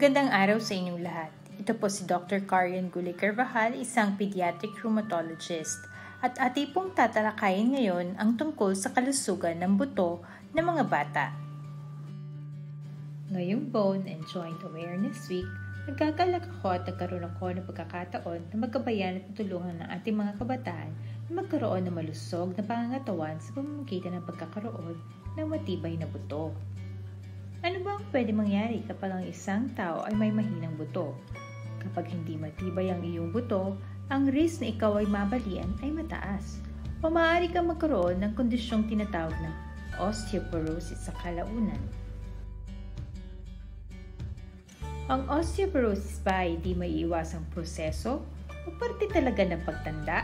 Magandang araw sa inyong lahat. Ito po si Dr. Carien Gulay-Carvajal, isang pediatric rheumatologist. At ating pong tatalakayin ngayon ang tungkol sa kalusugan ng buto ng mga bata. Ngayong Bone and Joint Awareness Week, nagkagalak ako at nagkaroon ako ng pagkakataon na magkabayan at matulungan ng ating mga kabataan na magkaroon ng malusog na pangangatawan sa pamamagitan ng pagkakaroon ng matibay na buto. Ano ba ang pwede mangyari kapag ang isang tao ay may mahinang buto? Kapag hindi matibay ang iyong buto, ang risk na ikaw ay mabalian ay mataas. O maaari kang magkaroon ng kondisyong tinatawag na osteoporosis sa kalaunan. Ang osteoporosis ba ay di maiiwasang proseso o parte talaga ng pagtanda?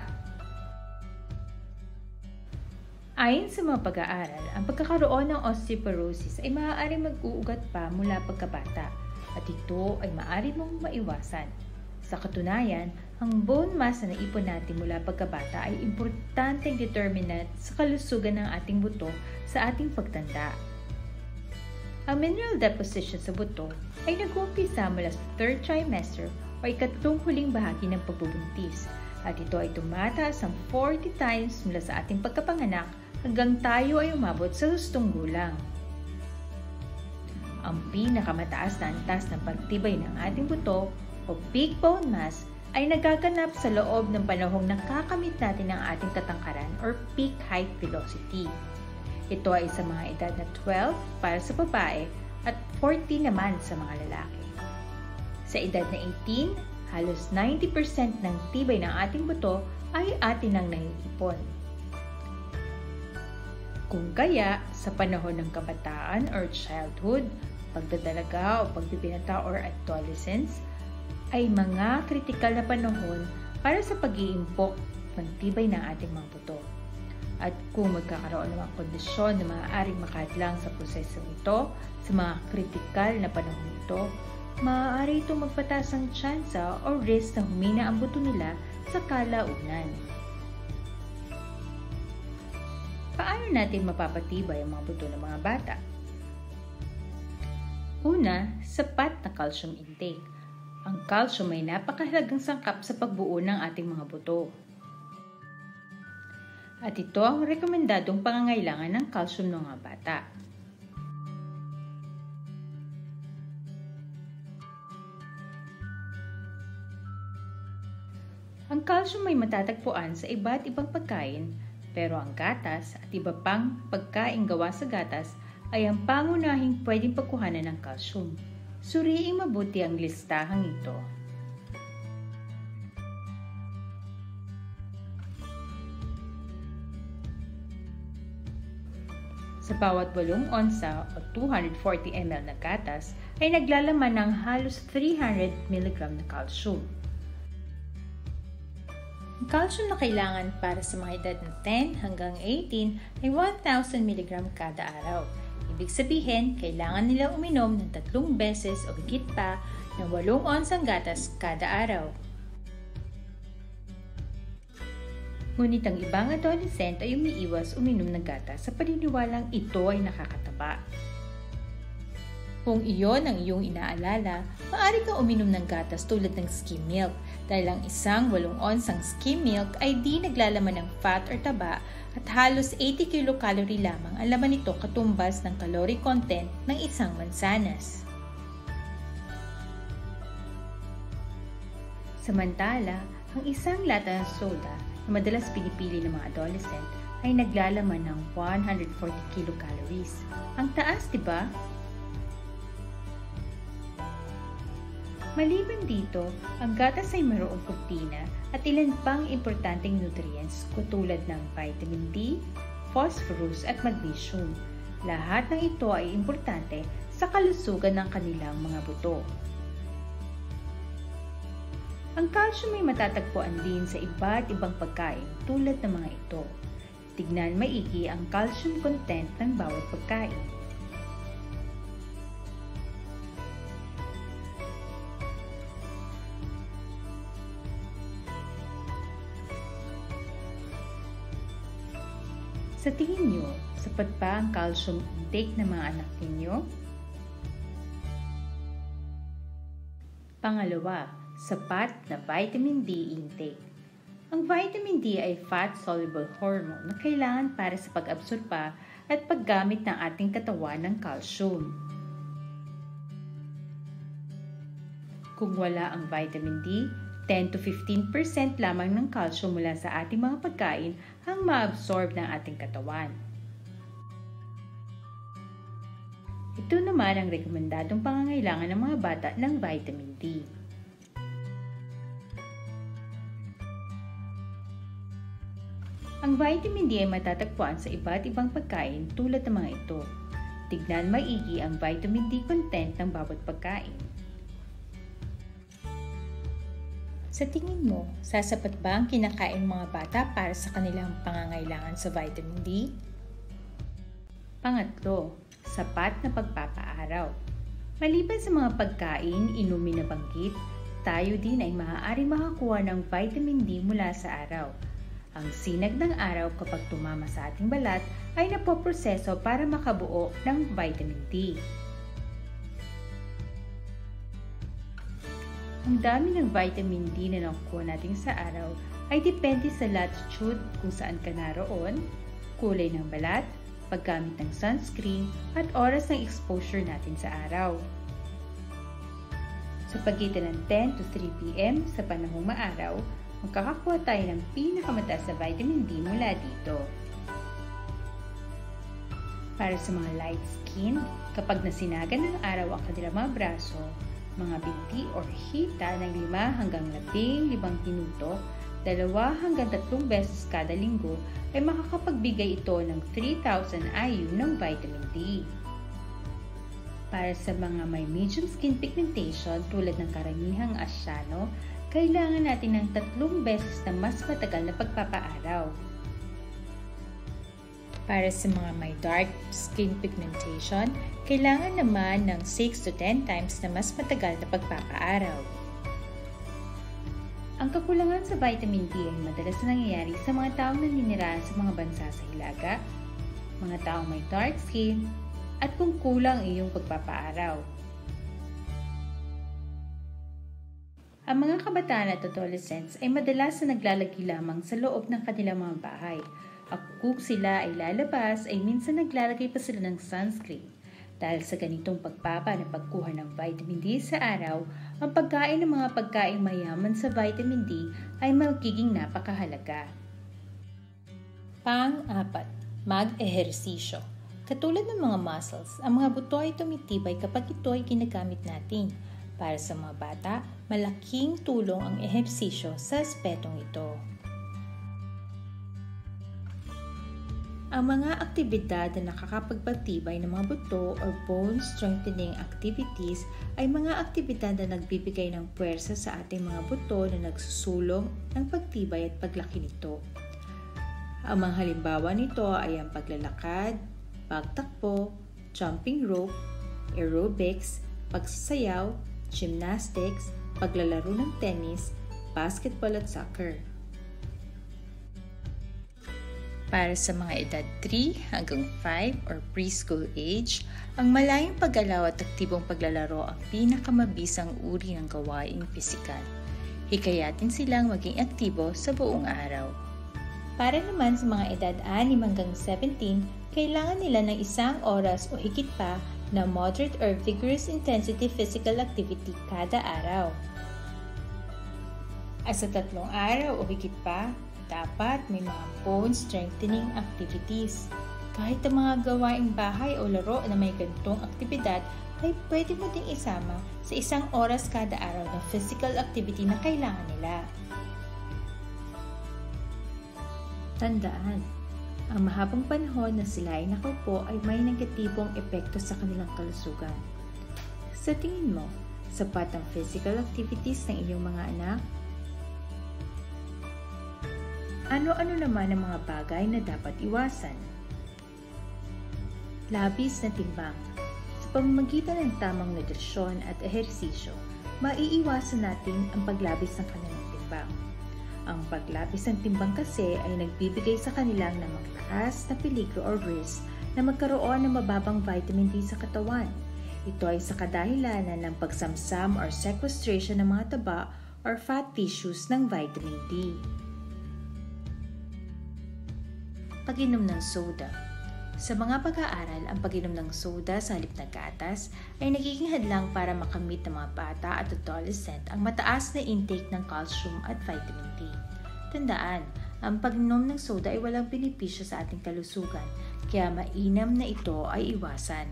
Ayon sa mga pag-aaral, ang pagkakaroon ng osteoporosis ay maaaring mag-uugat pa mula pagkabata at ito ay maaari mong maiwasan. Sa katunayan, ang bone mass na naipon natin mula pagkabata ay importanteng determinant sa kalusugan ng ating buto sa ating pagtanda. Ang mineral deposition sa buto ay nag-uumpisa mula sa 3rd trimester o ikatlong huling bahagi ng pagbubuntis at ito ay tumataas ng 40 times mula sa ating pagkapanganak hanggang tayo ay umabot sa hustong gulang. Ang pinakamataas na antas ng pagtibay ng ating buto o peak bone mass ay nagaganap sa loob ng panahong nakakamit natin ang ating katangkaran or peak height velocity. Ito ay sa mga edad na 12 para sa babae at 14 naman sa mga lalaki. Sa edad na 18, halos 90% ng tibay ng ating buto ay atin ang naiipon. Kung kaya, sa panahon ng kabataan or childhood, pagdadalaga o pagbibinata or adolescence, ay mga kritikal na panahon para sa pag-iimpok ng tibay ng ating mga buto. At kung magkakaroon ng mga kondisyon na maaaring makadlang sa prosesong ito, sa mga kritikal na panahon ito, maaari itong magpataas ang tsansa o risk na humina ang buto nila sa kalaunan. Paano natin mapapatibay ang mga buto ng mga bata? Una, sapat na calcium intake. Ang calcium ay napakahalagang sangkap sa pagbuo ng ating mga buto. At ito ang rekomendadong pangangailangan ng calcium ng mga bata. Ang calcium ay matatagpuan sa iba't ibang pagkain, pero ang gatas at iba pang pagkain gawa sa gatas ay ang pangunahing pwedeng pagkuhanan ng calcium. Suriing mabuti ang listahang ito. Sa bawat 8 onsa o 240 ml na gatas ay naglalaman ng halos 300 mg na calcium. Ang calcium na kailangan para sa mga edad na 10 hanggang 18 ay 1,000 mg kada araw. Ibig sabihin, kailangan nila uminom ng 3 beses o higit pa ng 8 onsang gatas kada araw. Ngunit ang ibang adolescent ay umiiwas uminom ng gatas sa paniniwalang ito ay nakakataba. Kung iyon ang iyong inaalala, maaari kang uminom ng gatas tulad ng skim milk dahil ang isang 8 onsang skim milk ay di naglalaman ng fat or taba at halos 80 kilocalorie lamang ang laman nito katumbas ng calorie content ng isang mansanas. Samantala, ang isang lata ng soda na madalas pinipili ng mga adolescent ay naglalaman ng 140 kilocalories. Ang taas, diba? Maliban dito, ang gatas ay mayroong protina at ilan pang importanteng nutrients katulad ng vitamin D, phosphorus at magnesium. Lahat ng ito ay importante sa kalusugan ng kanilang mga buto. Ang calcium ay matatagpuan din sa iba't ibang pagkain tulad ng mga ito. Tignan maigi ang calcium content ng bawat pagkain. Sa tingin nyo, sapat ba ang calcium intake ng mga anak ninyo? Pangalawa, sapat na vitamin D intake. Ang vitamin D ay fat-soluble hormone na kailangan para sa pag-absorba at paggamit ng ating katawan ng calcium. Kung wala ang vitamin D, 10 to 15% lamang ng calcium mula sa ating mga pagkain ang ma-absorb ng ating katawan. Ito naman ang rekomendadong pangangailangan ng mga bata ng vitamin D. Ang vitamin D ay matatagpuan sa iba't ibang pagkain tulad ng mga ito. Tignan maigi ang vitamin D content ng bawat pagkain. Sa tingin mo, sasapat ba ang kinakain ng mga bata para sa kanilang pangangailangan sa vitamin D? Pangatlo, sapat na pagpapaaraw. Maliban sa mga pagkain, inumin na banggit, tayo din ay maaaring makakuha ng vitamin D mula sa araw. Ang sinag ng araw kapag tumama sa ating balat ay napoproseso para makabuo ng vitamin D. Ang dami ng vitamin D na nakukuha natin sa araw ay depende sa latitude kung saan ka naroon, kulay ng balat, paggamit ng sunscreen, at oras ng exposure natin sa araw. Sa pagitan ng 10 to 3 p.m. sa panahong maaraw, magkakakuha tayo ng pinakamataas na vitamin D mula dito. Para sa mga light skin, kapag nasinagan ng araw ang kanilang mga braso, mga binti o hita ng 5 hanggang 15 minuto, 2 hanggang 3 beses kada linggo ay makakapagbigay ito ng 3,000 IU ng vitamin D. Para sa mga may medium skin pigmentation tulad ng karamihang Asyano, kailangan natin ng 3 beses na mas matagal na pagpapaaraw. Para sa mga may dark skin pigmentation, kailangan naman ng 6 to 10 times na mas matagal na pagpapaaraw. Ang kakulangan sa vitamin D ay madalas na nangyayari sa mga taong naninirahan sa mga bansa sa hilaga, mga taong may dark skin, at kung kulang iyong pagpapaaraw. Ang mga kabataan at adolescents ay madalas na naglalagi lamang sa loob ng kanilang mga bahay. At kung sila ay lalabas ay minsan naglalagay pa sila ng sunscreen. Dahil sa ganitong pagpapa na pagkuha ng vitamin D sa araw, ang pagkain ng mga pagkain mayaman sa vitamin D ay magiging napakahalaga. Pang-4, mag-ehersisyo. Katulad ng mga muscles, ang mga buto ay tumitibay kapag ito ay ginagamit natin. Para sa mga bata, malaking tulong ang ehersisyo sa aspetong ito. Ang mga aktibidad na nakakapagpatibay ng mga buto or bone strengthening activities ay mga aktibidad na nagbibigay ng puwersa sa ating mga buto na nagsusulong ng pagtibay at paglaki nito. Ang mga halimbawa nito ay ang paglalakad, pagtakbo, jumping rope, aerobics, pagsasayaw, gymnastics, paglalaro ng tennis, basketball at soccer. Para sa mga edad 3 hanggang 5 or preschool age, ang malayang paggalaw at aktibong paglalaro ang pinakamabisang uri ng gawaing pisikal. Hikayatin silang maging aktibo sa buong araw. Para naman sa mga edad 6 hanggang 17, kailangan nila ng 1 oras o higit pa na moderate or vigorous intensity physical activity kada araw. At sa 3 araw o higit pa, dapat may mga bone strengthening activities. Kahit ang mga gawaing bahay o laro na may ganitong aktibidad ay pwede mo ding isama sa 1 oras kada araw na physical activity na kailangan nila. Tandaan, ang mahabang panahon na sila ay nakaupo ay may negatibong epekto sa kanilang kalusugan. Sa tingin mo, sapat ang physical activities ng iyong mga anak? Ano-ano naman ang mga bagay na dapat iwasan? Labis na timbang. Sa pamamagitan ng tamang nutrisyon at ehersisyo, maiiwasan natin ang paglabis ng kanilang timbang. Ang paglabis ng timbang kasi ay nagbibigay sa kanilang ng malakas na peligro or risk na magkaroon ng mababang vitamin D sa katawan. Ito ay sa kadahilanan ng pagsamsam or sequestration ng mga taba or fat tissues ng vitamin D. Pag-inom ng soda. Sa mga pag-aaral, ang pag-inom ng soda sa halip ng gatas ay nagiging hadlang para makamit ng mga bata at adolescent ang mataas na intake ng calcium at vitamin D. Tandaan, ang pag-inom ng soda ay walang benepisyo sa ating kalusugan, kaya mainam na ito ay iwasan.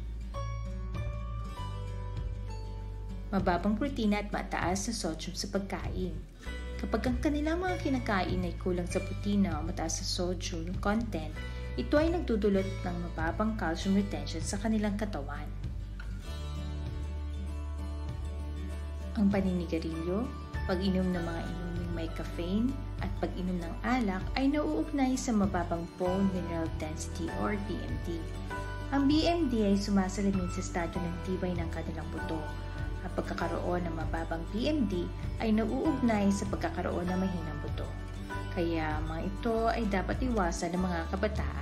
Mababang protina at mataas na sodium sa pagkain. Kapag ang kanilang mga kinakain ay kulang sa protina o mataas sa sodium content, ito ay nagdudulot ng mababang calcium retention sa kanilang katawan. Ang paninigarilyo, pag-inom ng mga inuming may caffeine, at pag-inom ng alak ay nauugnay sa mababang bone mineral density or BMD. Ang BMD ay sumasalamin sa estado ng tibay ng kanilang buto. Ang pagkakaroon ng mababang BMD ay nauugnay sa pagkakaroon ng mahinang buto. Kaya mga ito ay dapat iwasan ng mga kabataan.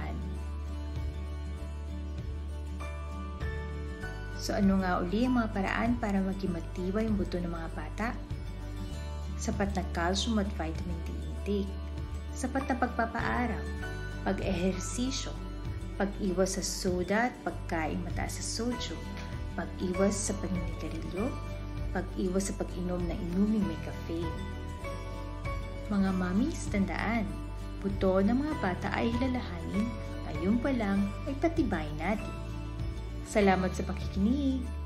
So ano nga uli ang mga paraan para maging matibay ang buto ng mga bata? Sapat na calcium at vitamin D intake, sapat na pagpapaaral, pag-ehersisyo, pag-iwas sa soda at pagkain mataas sa sodium, pag-iwas sa paninigarilyo, pag-iwas sa pag-inom ng inuming may caffeine. Mga mommies, tandaan, buto ng mga bata ay alalahanin, ngayon pa lang ay patibayin natin. Salamat sa pakikinig!